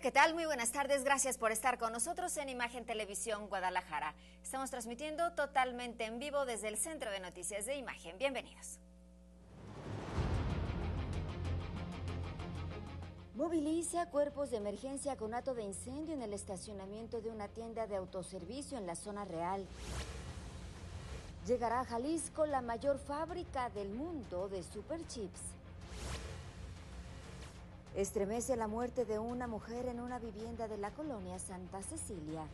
¿qué tal? Muy buenas tardes. Gracias por estar con nosotros en Imagen Televisión Guadalajara. Estamos transmitiendo totalmente en vivo desde el Centro de Noticias de Imagen. Bienvenidos. Moviliza cuerpos de emergencia con conato de incendio en el estacionamiento de una tienda de autoservicio en la zona real. Llegará a Jalisco la mayor fábrica del mundo de superchips. Estremece la muerte de una mujer en una vivienda de la colonia Santa Cecilia.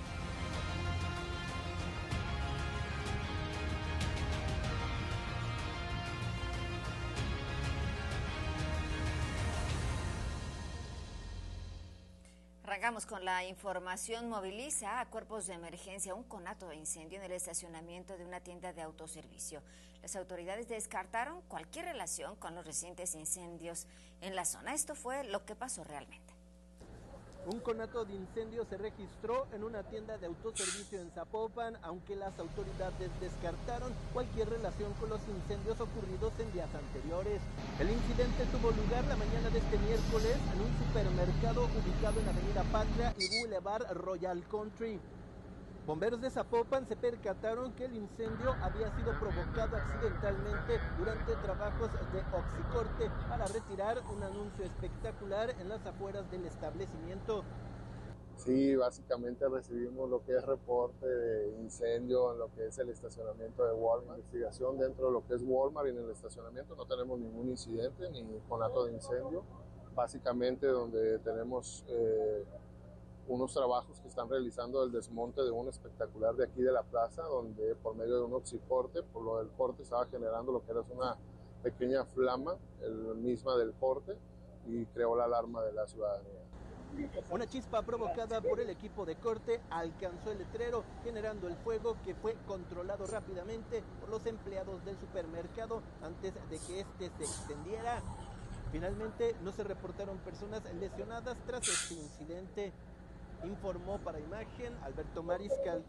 Arrancamos con la información. Moviliza a cuerpos de emergencia un conato de incendio en el estacionamiento de una tienda de autoservicio. Las autoridades descartaron cualquier relación con los recientes incendios en la zona. Esto fue lo que pasó realmente. Un conato de incendio se registró en una tienda de autoservicio en Zapopan, aunque las autoridades descartaron cualquier relación con los incendios ocurridos en días anteriores. El incidente tuvo lugar la mañana de este miércoles en un supermercado ubicado en Avenida Patria y Boulevard Royal Country. Bomberos de Zapopan se percataron que el incendio había sido provocado accidentalmente durante trabajos de oxicorte para retirar un anuncio espectacular en las afueras del establecimiento. Sí, básicamente recibimos lo que es reporte de incendio en lo que es el estacionamiento de Walmart. Investigación dentro de lo que es Walmart y en el estacionamiento no tenemos ningún incidente ni conato de incendio. Básicamente donde tenemos unos trabajos que están realizando el desmonte de un espectacular de aquí de la plaza, donde por medio de un oxicorte, por lo del corte estaba generando lo que era una pequeña flama, el misma del corte, y creó la alarma de la ciudadanía. Una chispa provocada por el equipo de corte alcanzó el letrero, generando el fuego que fue controlado rápidamente por los empleados del supermercado antes de que este se extendiera. Finalmente no se reportaron personas lesionadas tras este incidente. Informó para Imagen Alberto Mariscal.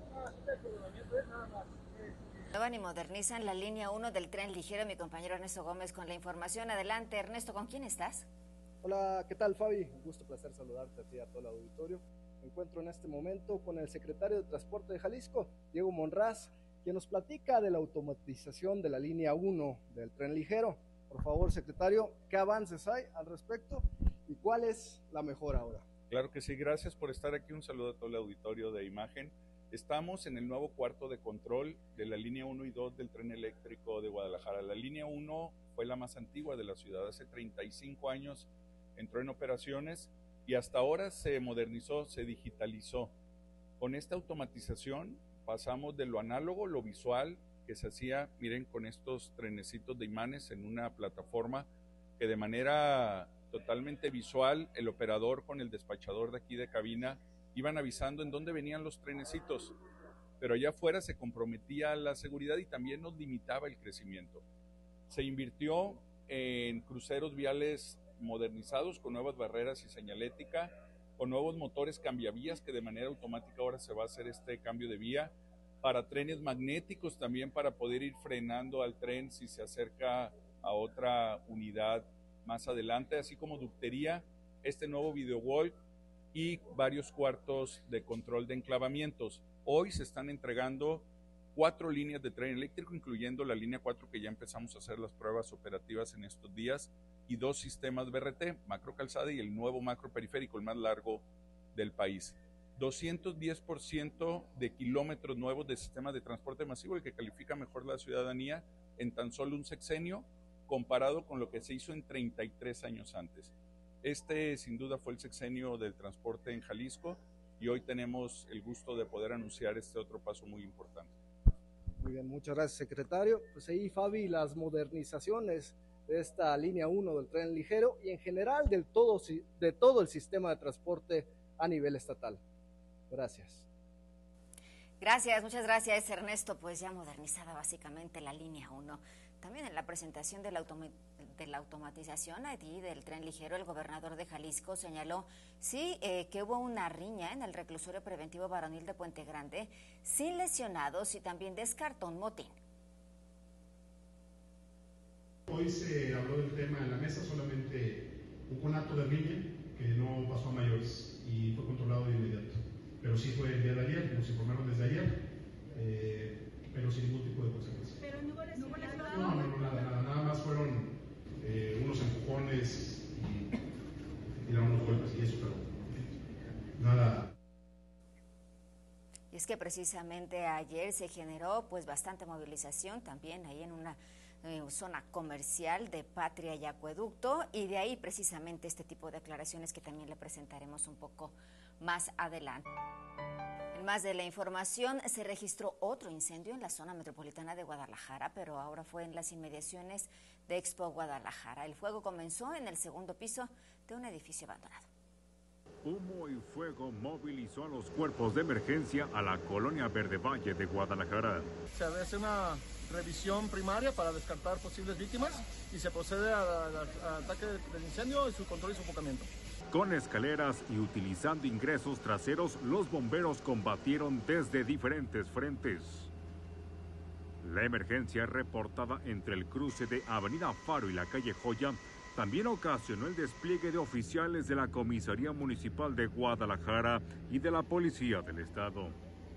Nuevan y modernizan la línea 1 del tren ligero. Mi compañero Ernesto Gómez con la información. Adelante, Ernesto, ¿con quién estás? Hola, ¿qué tal, Fabi? Un gusto, placer saludarte a ti y a todo el auditorio. Me encuentro en este momento con el secretario de Transporte de Jalisco, Diego Monraz, quien nos platica de la automatización de la línea 1 del tren ligero. Por favor, secretario, ¿qué avances hay al respecto y cuál es la mejora ahora? Claro que sí, gracias por estar aquí. Un saludo a todo el auditorio de Imagen. Estamos en el nuevo cuarto de control de la línea 1 y 2 del tren eléctrico de Guadalajara. La línea 1 fue la más antigua de la ciudad, hace 35 años entró en operaciones y hasta ahora se modernizó, se digitalizó. Con esta automatización pasamos de lo análogo, lo visual, que se hacía, miren, con estos trenecitos de imanes en una plataforma que de manera totalmente visual, el operador con el despachador de aquí de cabina iban avisando en dónde venían los trenecitos, pero allá afuera se comprometía la seguridad y también nos limitaba el crecimiento. Se invirtió en cruceros viales modernizados con nuevas barreras y señalética, con nuevos motores cambiavías que de manera automática ahora se va a hacer este cambio de vía, para trenes magnéticos también para poder ir frenando al tren si se acerca a otra unidad más adelante, así como ductería, este nuevo video wall y varios cuartos de control de enclavamientos. Hoy se están entregando 4 líneas de tren eléctrico, incluyendo la línea 4 que ya empezamos a hacer las pruebas operativas en estos días, y 2 sistemas BRT, macro calzada y el nuevo macro periférico, el más largo del país. 210% de kilómetros nuevos de sistemas de transporte masivo, el que califica mejor la ciudadanía en tan solo un sexenio, comparado con lo que se hizo en 33 años antes. Este sin duda fue el sexenio del transporte en Jalisco y hoy tenemos el gusto de poder anunciar este otro paso muy importante. Muy bien, muchas gracias, secretario. Pues ahí, Fabi, las modernizaciones de esta línea 1 del tren ligero y en general de todo el sistema de transporte a nivel estatal. Gracias. Gracias, muchas gracias, Ernesto. Pues ya modernizada básicamente la línea 1. También en la presentación de la automatización allí del tren ligero, el gobernador de Jalisco señaló que hubo una riña en el reclusorio preventivo varonil de Puente Grande, sin lesionados, y también descartó un motín. Hoy se habló del tema en la mesa, solamente un conato de riña que no pasó a mayores. y fue controlado de inmediato. Pero sí fue el día de ayer, nos informaron desde ayer, pero sin ningún tipo de consecuencia. ¿Pero no hubo lesionados? No, nada más fueron unos empujones y tiraron unos golpes y eso, pero nada. Y es que precisamente ayer se generó pues bastante movilización también ahí en una zona comercial de Patria y Acueducto, y de ahí precisamente este tipo de declaraciones que también le presentaremos un poco más adelante. En más de la información, se registró otro incendio en la zona metropolitana de Guadalajara, pero ahora fue en las inmediaciones de Expo Guadalajara. El fuego comenzó en el segundo piso de un edificio abandonado. Humo y fuego movilizó a los cuerpos de emergencia a la colonia Verde Valle de Guadalajara. Se hace una revisión primaria para descartar posibles víctimas y se procede al ataque del incendio y su control y sofocamiento. Con escaleras y utilizando ingresos traseros, los bomberos combatieron desde diferentes frentes. La emergencia reportada entre el cruce de Avenida Faro y la calle Joya también ocasionó el despliegue de oficiales de la Comisaría Municipal de Guadalajara y de la Policía del Estado.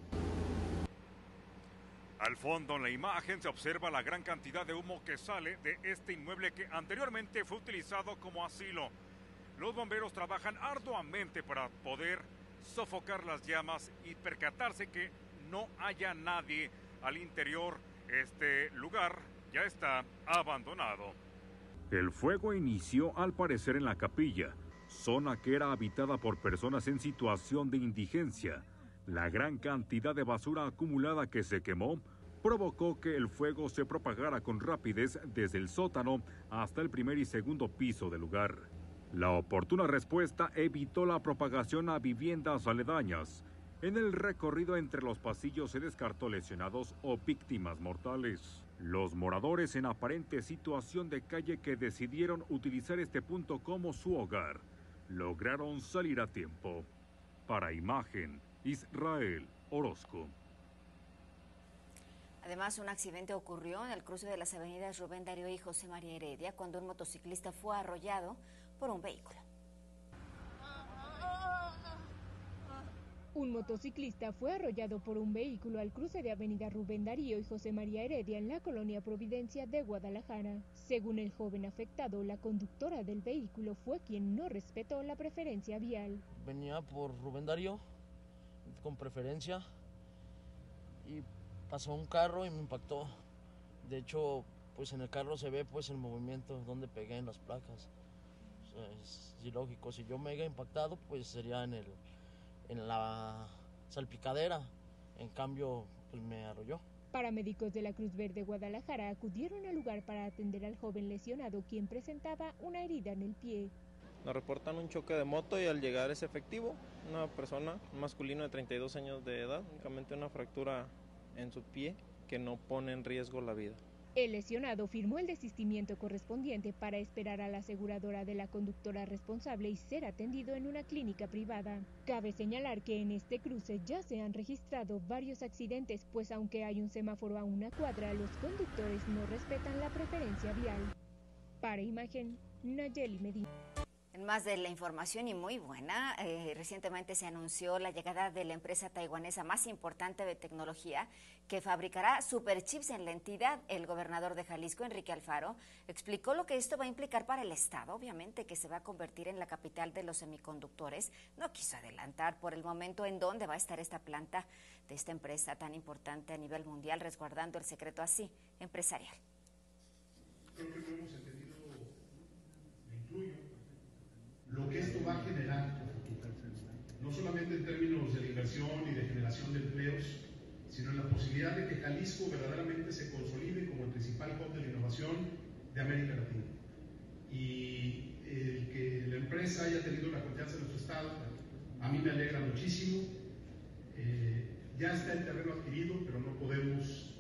Al fondo en la imagen se observa la gran cantidad de humo que sale de este inmueble que anteriormente fue utilizado como asilo. Los bomberos trabajan arduamente para poder sofocar las llamas y percatarse que no haya nadie al interior. Este lugar ya está abandonado. El fuego inició al parecer en la capilla, zona que era habitada por personas en situación de indigencia. La gran cantidad de basura acumulada que se quemó provocó que el fuego se propagara con rapidez desde el sótano hasta el primer y segundo piso del lugar. La oportuna respuesta evitó la propagación a viviendas aledañas. En el recorrido entre los pasillos se descartó lesionados o víctimas mortales. Los moradores en aparente situación de calle que decidieron utilizar este punto como su hogar, lograron salir a tiempo. Para Imagen, Israel Orozco. Además, un accidente ocurrió en el cruce de las avenidas Rubén Darío y José María Heredia cuando un motociclista fue arrollado por un vehículo. Un motociclista fue arrollado por un vehículo al cruce de Avenida Rubén Darío y José María Heredia en la colonia Providencia de Guadalajara. Según el joven afectado, la conductora del vehículo fue quien no respetó la preferencia vial. Venía por Rubén Darío con preferencia y pasó un carro y me impactó. De hecho, pues en el carro se ve pues el movimiento donde pegué en las placas. O sea, es ilógico. Si yo me haya impactado, pues sería en la salpicadera. En cambio, pues me arrolló. Paramédicos de la Cruz Verde Guadalajara acudieron al lugar para atender al joven lesionado, quien presentaba una herida en el pie. Nos reportan un choque de moto y al llegar es efectivo, una persona, un masculino de 32 años de edad, únicamente una fractura en su pie que no pone en riesgo la vida. El lesionado firmó el desistimiento correspondiente para esperar a la aseguradora de la conductora responsable y ser atendido en una clínica privada. Cabe señalar que en este cruce ya se han registrado varios accidentes, pues aunque hay un semáforo a una cuadra, los conductores no respetan la preferencia vial. Para Imagen, Nayeli Medina. En más de la información y muy buena, recientemente se anunció la llegada de la empresa taiwanesa más importante de tecnología que fabricará superchips en la entidad. El gobernador de Jalisco, Enrique Alfaro, explicó lo que esto va a implicar para el Estado, obviamente que se va a convertir en la capital de los semiconductores. No quiso adelantar por el momento en dónde va a estar esta planta de esta empresa tan importante a nivel mundial, resguardando el secreto así empresarial. Creo que no hemos entendido, me incluyo, lo que esto va a generar, no solamente en términos de la inversión y de generación de empleos, sino en la posibilidad de que Jalisco verdaderamente se consolide como el principal hub de la innovación de América Latina. Y el que la empresa haya tenido la confianza de nuestro Estado, a mí me alegra muchísimo. Ya está el terreno adquirido, pero no podemos,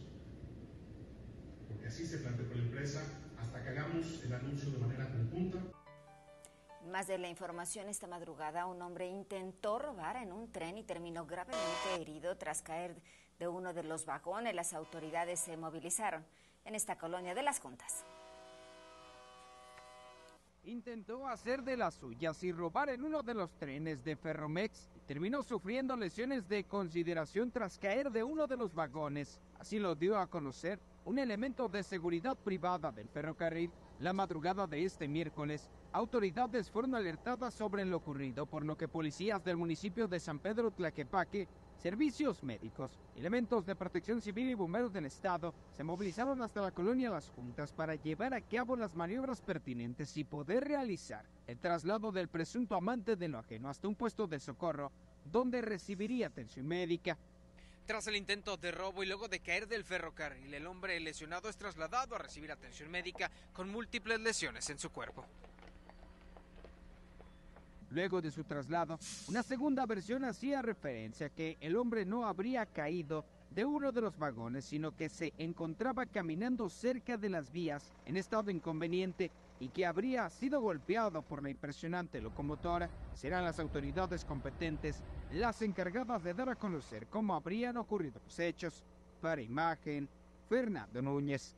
porque así se planteó por la empresa, hasta que hagamos el anuncio de manera conjunta. Más de la información, esta madrugada un hombre intentó robar en un tren y terminó gravemente herido tras caer de uno de los vagones. Las autoridades se movilizaron en esta colonia de Las Juntas. intentó hacer de las suyas y robar en uno de los trenes de Ferromex y terminó sufriendo lesiones de consideración tras caer de uno de los vagones. Así lo dio a conocer un elemento de seguridad privada del ferrocarril. La madrugada de este miércoles, autoridades fueron alertadas sobre lo ocurrido, por lo que policías del municipio de San Pedro Tlaquepaque, servicios médicos, elementos de protección civil y bomberos del estado se movilizaron hasta la colonia Las Juntas para llevar a cabo las maniobras pertinentes y poder realizar el traslado del presunto amante de lo ajeno hasta un puesto de socorro donde recibiría atención médica. Tras el intento de robo y luego de caer del ferrocarril, el hombre lesionado es trasladado a recibir atención médica con múltiples lesiones en su cuerpo. Luego de su traslado, una segunda versión hacía referencia a que el hombre no habría caído de uno de los vagones, sino que se encontraba caminando cerca de las vías en estado inconveniente y que habría sido golpeado por la impresionante locomotora. Serán las autoridades competentes las encargadas de dar a conocer cómo habrían ocurrido los hechos. Para Imagen, Fernando Núñez.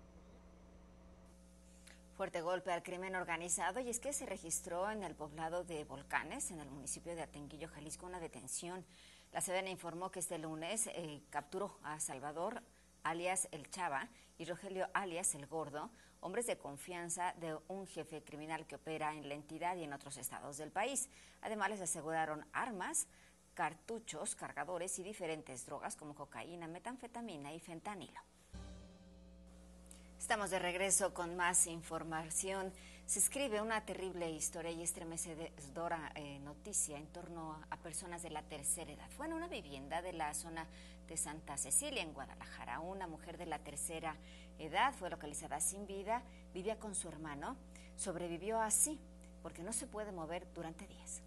Fuerte golpe al crimen organizado, y es que se registró en el poblado de Volcanes, en el municipio de Atenquillo, Jalisco, una detención. La Sedena informó que este lunes capturó a Salvador, alias El Chava, y Rogelio, alias El Gordo, hombres de confianza de un jefe criminal que opera en la entidad y en otros estados del país. Además, les aseguraron armas, cartuchos, cargadores y diferentes drogas como cocaína, metanfetamina y fentanilo. Estamos de regreso con más información. Se escribe una terrible historia y estremecedora noticia en torno a personas de la tercera edad. Fue en una vivienda de la zona de Santa Cecilia, en Guadalajara. Una mujer de la tercera edad fue localizada sin vida, vivía con su hermano, sobrevivió así porque no se puede mover durante días.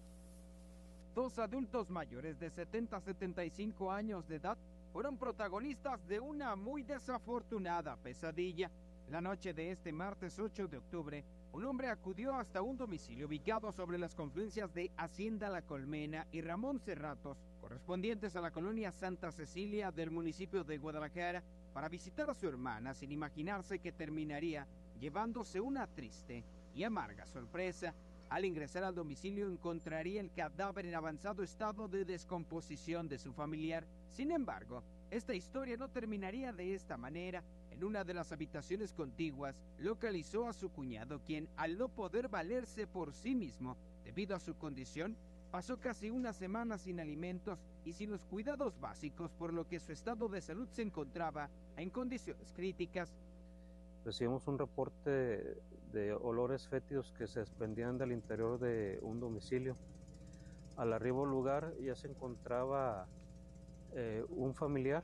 Dos adultos mayores de 70 a 75 años de edad fueron protagonistas de una muy desafortunada pesadilla. La noche de este martes 8 de octubre, un hombre acudió hasta un domicilio ubicado sobre las confluencias de Hacienda La Colmena y Ramón Cerratos, correspondientes a la colonia Santa Cecilia del municipio de Guadalajara, para visitar a su hermana, sin imaginarse que terminaría llevándose una triste y amarga sorpresa. Al ingresar al domicilio encontraría el cadáver en avanzado estado de descomposición de su familiar. Sin embargo, esta historia no terminaría de esta manera. En una de las habitaciones contiguas, localizó a su cuñado, quien, al no poder valerse por sí mismo debido a su condición, pasó casi una semana sin alimentos y sin los cuidados básicos, por lo que su estado de salud se encontraba en condiciones críticas. Recibimos un reporte de olores fétidos que se desprendían del interior de un domicilio. Al arribo al lugar ya se encontraba un familiar,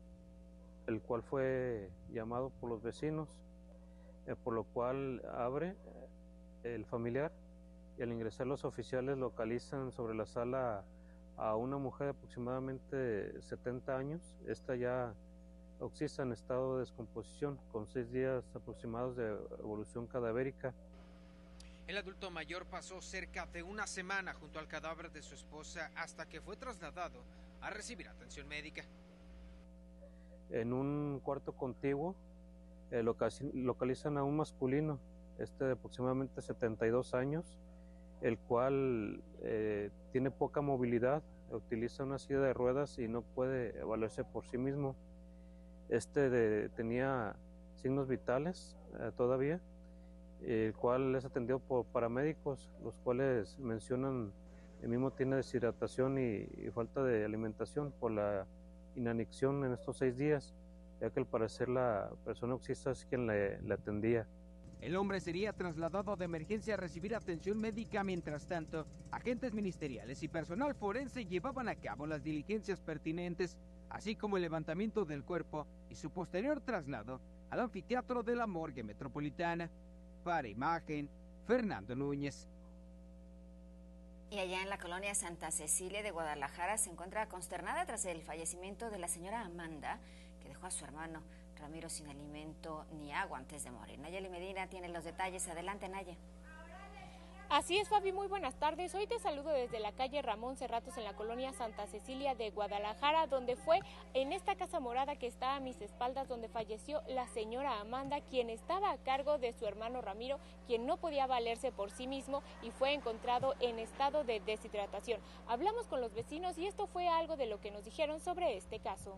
el cual fue llamado por los vecinos, por lo cual abre el familiar y al ingresar los oficiales localizan sobre la sala a una mujer de aproximadamente 70 años. Esta ya oxisa en estado de descomposición, con 6 días aproximados de evolución cadavérica. El adulto mayor pasó cerca de una semana junto al cadáver de su esposa hasta que fue trasladado a recibir atención médica. En un cuarto contiguo localizan a un masculino, de aproximadamente 72 años, el cual tiene poca movilidad, utiliza una silla de ruedas y no puede valerse por sí mismo. Tenía signos vitales todavía, el cual es atendido por paramédicos, los cuales mencionan el mismo tiene deshidratación y falta de alimentación por la inanición en estos 6 días, ya que al parecer la persona oxista es quien le atendía. El hombre sería trasladado de emergencia a recibir atención médica. Mientras tanto, agentes ministeriales y personal forense llevaban a cabo las diligencias pertinentes, así como el levantamiento del cuerpo y su posterior traslado al anfiteatro de la morgue metropolitana. Para Imagen, Fernando Núñez. Y allá en la colonia Santa Cecilia de Guadalajara se encuentra consternada tras el fallecimiento de la señora Amanda, que dejó a su hermano Ramiro sin alimento ni agua antes de morir. Nayeli Medina tiene los detalles. Adelante, Naya. Así es, Fabi, muy buenas tardes. Hoy te saludo desde la calle Ramón Cerratos en la colonia Santa Cecilia de Guadalajara, donde fue en esta casa morada que está a mis espaldas donde falleció la señora Amanda, quien estaba a cargo de su hermano Ramiro, quien no podía valerse por sí mismo y fue encontrado en estado de deshidratación. Hablamos con los vecinos y esto fue algo de lo que nos dijeron sobre este caso.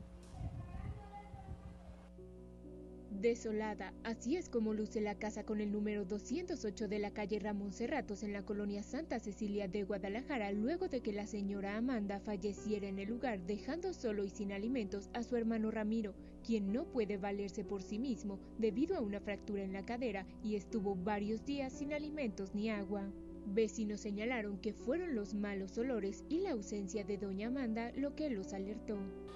Desolada, así es como luce la casa con el número 208 de la calle Ramón Cerratos en la colonia Santa Cecilia de Guadalajara, luego de que la señora Amanda falleciera en el lugar, dejando solo y sin alimentos a su hermano Ramiro, quien no puede valerse por sí mismo debido a una fractura en la cadera y estuvo varios días sin alimentos ni agua. Vecinos señalaron que fueron los malos olores y la ausencia de doña Amanda lo que los alertó.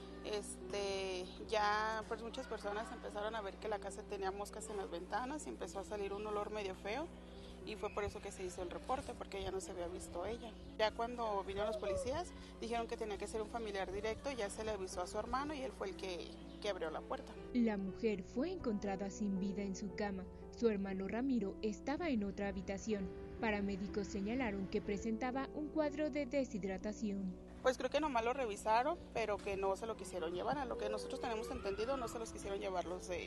Ya pues muchas personas empezaron a ver que la casa tenía moscas en las ventanas y empezó a salir un olor medio feo y fue por eso que se hizo el reporte, porque ya no se había visto ella. Ya cuando vinieron los policías dijeron que tenía que ser un familiar directo, ya se le avisó a su hermano y él fue el que abrió la puerta. La mujer fue encontrada sin vida en su cama. Su hermano Ramiro estaba en otra habitación. Paramédicos señalaron que presentaba un cuadro de deshidratación. Pues creo que nomás lo revisaron, pero que no se lo quisieron llevar. A lo que nosotros tenemos entendido, no se los quisieron llevar los de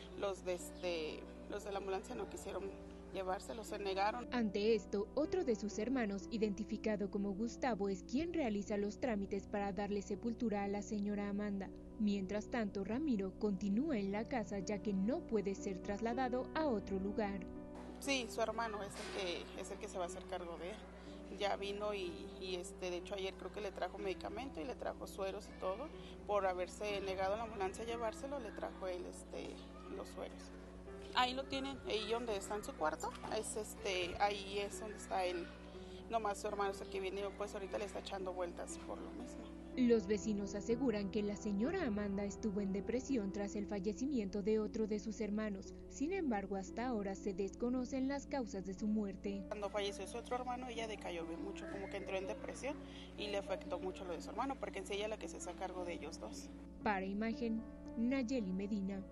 la ambulancia, no quisieron llevárselos, se negaron. Ante esto, otro de sus hermanos, identificado como Gustavo, es quien realiza los trámites para darle sepultura a la señora Amanda. Mientras tanto, Ramiro continúa en la casa ya que no puede ser trasladado a otro lugar. Sí, su hermano es el que se va a hacer cargo de él. Ya vino y de hecho ayer creo que le trajo medicamento y le trajo sueros y todo. Por haberse negado a la ambulancia a llevárselo, le trajo él los sueros. Ahí lo tienen, ahí donde está en su cuarto, ahí es donde está él. Nomás su hermano es el que viene y pues ahorita le está echando vueltas por lo mismo. Los vecinos aseguran que la señora Amanda estuvo en depresión tras el fallecimiento de otro de sus hermanos. Sin embargo, hasta ahora se desconocen las causas de su muerte. Cuando falleció su otro hermano, ella decayó bien mucho, como que entró en depresión y le afectó mucho lo de su hermano, porque en sí ella es la que se hace cargo de ellos dos. Para Imagen, Nayeli Medina.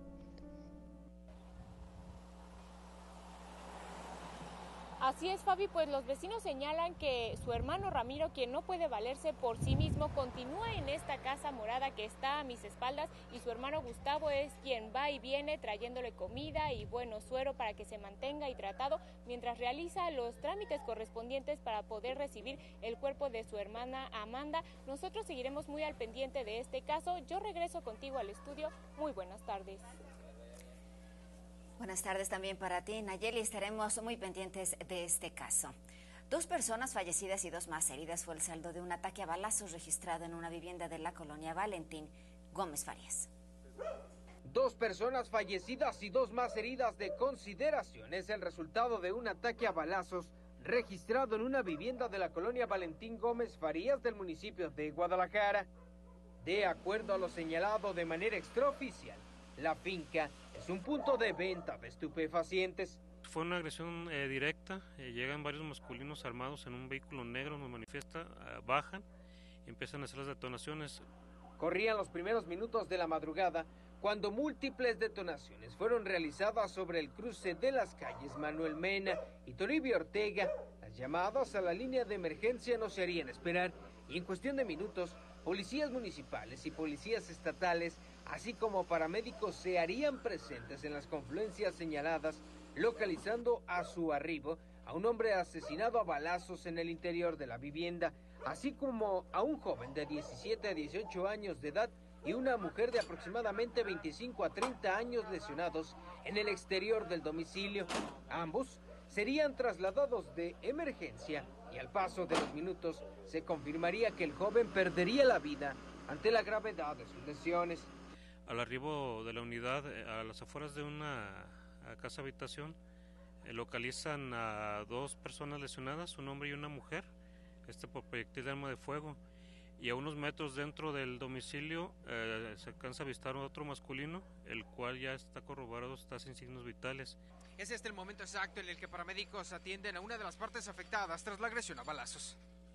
Así es, Fabi, pues los vecinos señalan que su hermano Ramiro, quien no puede valerse por sí mismo, continúa en esta casa morada que está a mis espaldas y su hermano Gustavo es quien va y viene trayéndole comida y suero para que se mantenga hidratado mientras realiza los trámites correspondientes para poder recibir el cuerpo de su hermana Amanda. Nosotros seguiremos muy al pendiente de este caso. Yo regreso contigo al estudio. Muy buenas tardes. Buenas tardes también para ti, Nayeli. Estaremos muy pendientes de este caso. 2 personas fallecidas y 2 más heridas fue el saldo de un ataque a balazos registrado en una vivienda de la colonia Valentín Gómez Farías. 2 personas fallecidas y 2 más heridas de consideración es el resultado de un ataque a balazos registrado en una vivienda de la colonia Valentín Gómez Farías del municipio de Guadalajara. De acuerdo a lo señalado de manera extraoficial, la finca es un punto de venta de estupefacientes. Fue una agresión directa, llegan varios masculinos armados en un vehículo negro, nos manifiesta, bajan y empiezan a hacer las detonaciones. Corrían los primeros minutos de la madrugada cuando múltiples detonaciones fueron realizadas sobre el cruce de las calles Manuel Mena y Toribio Ortega. Las llamadas a la línea de emergencia no se harían esperar y en cuestión de minutos, policías municipales y policías estatales, así como paramédicos, se harían presentes en las confluencias señaladas, localizando a su arribo a un hombre asesinado a balazos en el interior de la vivienda, así como a un joven de 17 a 18 años de edad y una mujer de aproximadamente 25 a 30 años lesionados en el exterior del domicilio. Ambos serían trasladados de emergencia y al paso de los minutos se confirmaría que el joven perdería la vida ante la gravedad de sus lesiones. Al arribo de la unidad, a las afueras de una casa habitación, localizan a 2 personas lesionadas, un hombre y una mujer, por proyectil de arma de fuego, y a unos metros dentro del domicilio se alcanza a avistar a otro masculino, el cual ya está corroborado, está sin signos vitales. Es el momento exacto en el que paramédicos atienden a una de las partes afectadas tras la agresión a balazos.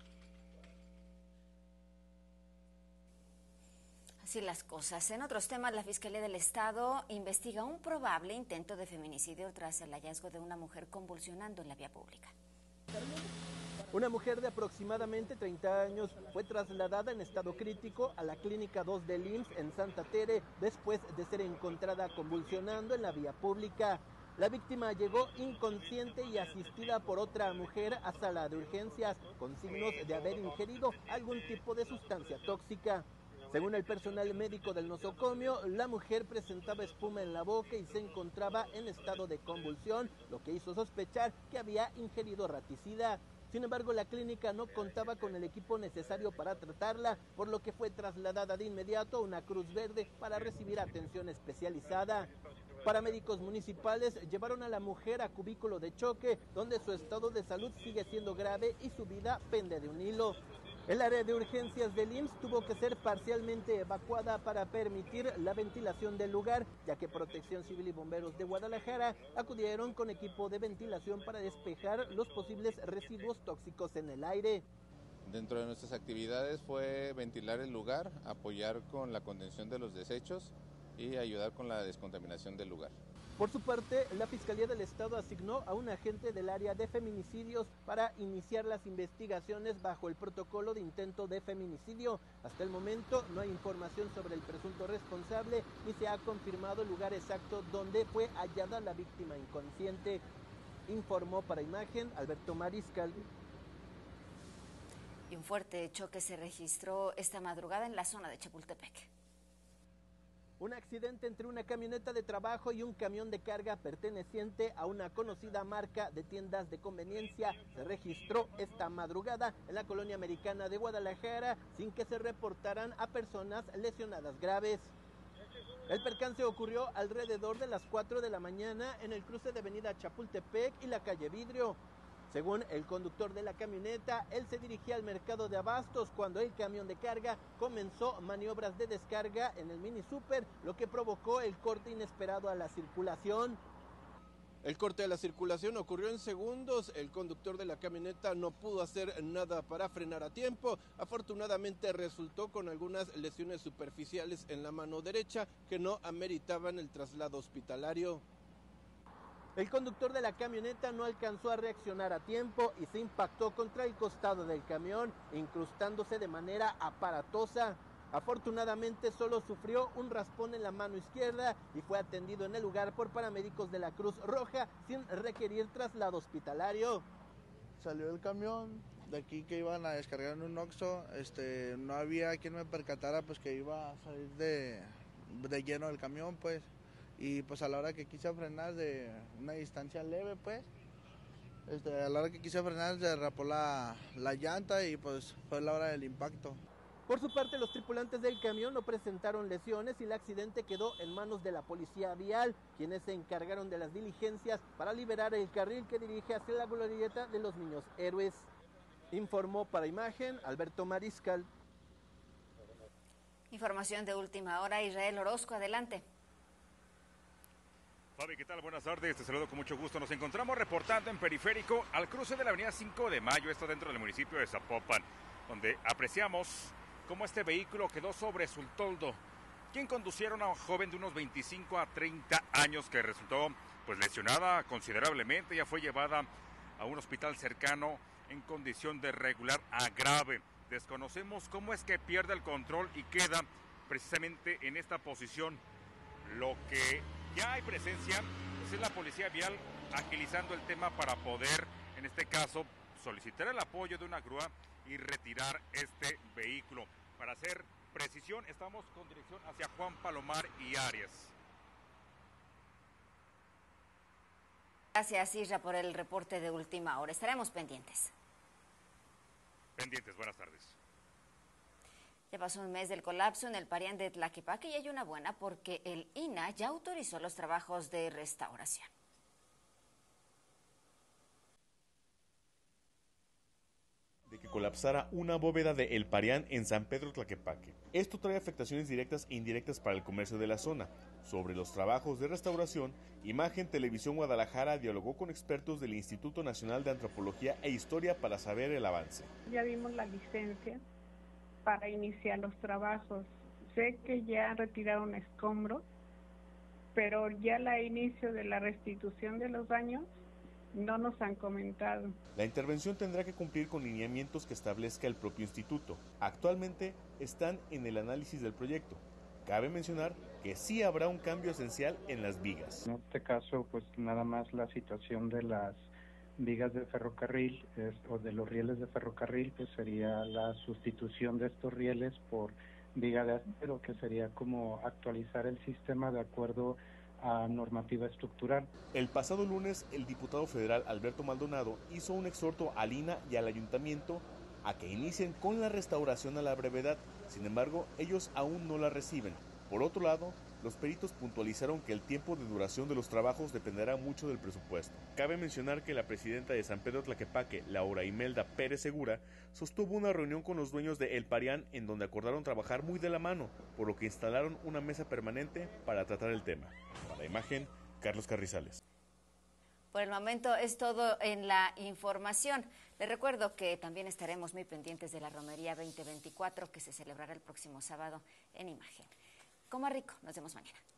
Así las cosas. En otros temas, la Fiscalía del Estado investiga un probable intento de feminicidio tras el hallazgo de una mujer convulsionando en la vía pública. Una mujer de aproximadamente 30 años fue trasladada en estado crítico a la Clínica 2 del IMSS en Santa Tere después de ser encontrada convulsionando en la vía pública. La víctima llegó inconsciente y asistida por otra mujer a sala de urgencias con signos de haber ingerido algún tipo de sustancia tóxica. Según el personal médico del nosocomio, la mujer presentaba espuma en la boca y se encontraba en estado de convulsión, lo que hizo sospechar que había ingerido raticida. Sin embargo, la clínica no contaba con el equipo necesario para tratarla, por lo que fue trasladada de inmediato a una Cruz Verde para recibir atención especializada. Paramédicos municipales llevaron a la mujer a cubículo de choque, donde su estado de salud sigue siendo grave y su vida pende de un hilo. El área de urgencias del IMSS tuvo que ser parcialmente evacuada para permitir la ventilación del lugar, ya que Protección Civil y Bomberos de Guadalajara acudieron con equipo de ventilación para despejar los posibles residuos tóxicos en el aire. Dentro de nuestras actividades fue ventilar el lugar, apoyar con la contención de los desechos y ayudar con la descontaminación del lugar. Por su parte, la Fiscalía del Estado asignó a un agente del área de feminicidios para iniciar las investigaciones bajo el protocolo de intento de feminicidio. Hasta el momento no hay información sobre el presunto responsable ni se ha confirmado el lugar exacto donde fue hallada la víctima inconsciente. Informó para Imagen Alberto Mariscal. Y un fuerte choque se registró esta madrugada en la zona de Chapultepec. Un accidente entre una camioneta de trabajo y un camión de carga perteneciente a una conocida marca de tiendas de conveniencia se registró esta madrugada en la colonia americana de Guadalajara sin que se reportaran a personas lesionadas graves. El percance ocurrió alrededor de las 4 de la mañana en el cruce de avenida Chapultepec y la calle Vidrio. Según el conductor de la camioneta, él se dirigía al mercado de abastos cuando el camión de carga comenzó maniobras de descarga en el mini super, lo que provocó el corte inesperado a la circulación. El corte de la circulación ocurrió en segundos. El conductor de la camioneta no pudo hacer nada para frenar a tiempo. Afortunadamente resultó con algunas lesiones superficiales en la mano derecha que no ameritaban el traslado hospitalario. El conductor de la camioneta no alcanzó a reaccionar a tiempo y se impactó contra el costado del camión, incrustándose de manera aparatosa. Afortunadamente solo sufrió un raspón en la mano izquierda y fue atendido en el lugar por paramédicos de la Cruz Roja sin requerir traslado hospitalario. Salió el camión de aquí que iban a descargar en un Oxxo, no había quien me percatara pues que iba a salir de lleno del camión pues. Y pues a la hora que quise frenar de una distancia leve pues, a la hora que quise frenar se derrapó la llanta y pues fue la hora del impacto. Por su parte, los tripulantes del camión no presentaron lesiones y el accidente quedó en manos de la policía vial, quienes se encargaron de las diligencias para liberar el carril que dirige hacia la glorieta de los Niños Héroes. Informó para Imagen Alberto Mariscal. Información de última hora, Israel Orozco, adelante. Fabi, ¿qué tal? Buenas tardes, te saludo con mucho gusto. Nos encontramos reportando en Periférico al cruce de la avenida 5 de Mayo, esto dentro del municipio de Zapopan, donde apreciamos cómo este vehículo quedó sobre su toldo. Quien conducieron a un joven de unos 25 a 30 años que resultó pues lesionada considerablemente, ya fue llevada a un hospital cercano en condición de regular a grave. Desconocemos cómo es que pierde el control y queda precisamente en esta posición. Lo que ya hay presencia pues es la policía vial agilizando el tema para poder, en este caso, solicitar el apoyo de una grúa y retirar este vehículo. Para hacer precisión, estamos con dirección hacia Juan Palomar y Arias. Gracias, Isra, por el reporte de última hora. Estaremos pendientes. Pendientes, buenas tardes. Ya pasó un mes del colapso en el Parián de Tlaquepaque y hay una buena porque el INAH ya autorizó los trabajos de restauración. De que colapsara una bóveda de El Parián en San Pedro Tlaquepaque. Esto trae afectaciones directas e indirectas para el comercio de la zona. Sobre los trabajos de restauración, Imagen Televisión Guadalajara dialogó con expertos del Instituto Nacional de Antropología e Historia para saber el avance. Ya vimos la licencia para iniciar los trabajos. Sé que ya retiraron escombros, pero ya el inicio de la restitución de los daños No nos han comentado. La intervención tendrá que cumplir con lineamientos que establezca el propio instituto. Actualmente están en el análisis del proyecto. Cabe mencionar que sí habrá un cambio esencial en las vigas. En este caso, pues nada más la situación de las vigas de ferrocarril o de los rieles de ferrocarril, pues sería la sustitución de estos rieles por viga de acero, que sería como actualizar el sistema de acuerdo a normativa estructural. El pasado lunes, el diputado federal Alberto Maldonado hizo un exhorto al INAH y al ayuntamiento a que inicien con la restauración a la brevedad. Sin embargo, ellos aún no la reciben. Por otro lado, los peritos puntualizaron que el tiempo de duración de los trabajos dependerá mucho del presupuesto. Cabe mencionar que la presidenta de San Pedro Tlaquepaque, Laura Imelda Pérez Segura, sostuvo una reunión con los dueños de El Parián en donde acordaron trabajar muy de la mano, por lo que instalaron una mesa permanente para tratar el tema. Para Imagen, Carlos Carrizales. Por el momento es todo en la información. Les recuerdo que también estaremos muy pendientes de la Romería 2024 que se celebrará el próximo sábado en Imagen. Coma rico, nos vemos mañana.